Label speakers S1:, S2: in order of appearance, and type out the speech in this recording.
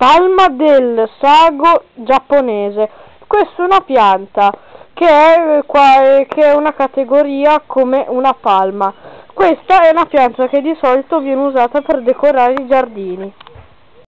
S1: palma del sago giapponese. Questa è una pianta che è una categoria come una palma. Questa è una pianta che di solito viene usata per decorare i giardini.